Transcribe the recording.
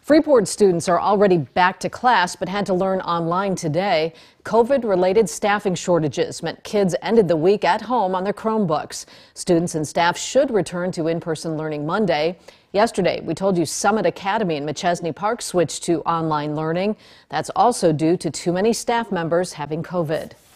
Freeport students are already back to class but had to learn online today. COVID-related staffing shortages meant kids ended the week at home on their Chromebooks. Students and staff should return to in-person learning Monday. Yesterday, we told you Summit Academy in Machesney Park switched to online learning. That's also due to too many staff members having COVID.